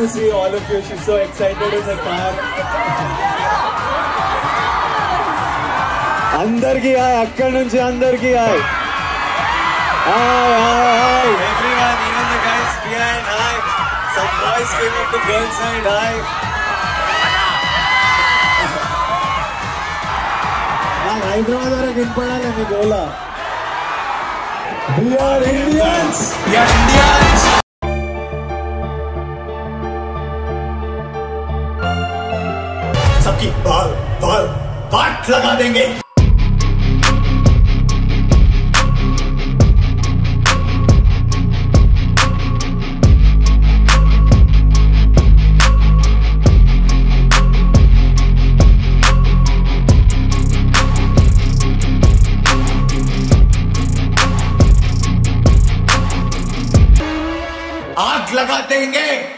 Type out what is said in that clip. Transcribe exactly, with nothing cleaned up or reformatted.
to see all of you. She's so excited in the car. Andarki hai, akkad nunchi andarki hai. Hi, hi, hi. Everyone, even the guys behind, hi. Some boys came up the girls' side, hi. Hyderabad varaku inpadale mee gola. We are Indians. We are Indians. सबकी बाल बाल बाट लगा देंगे. आग लगा देंगे.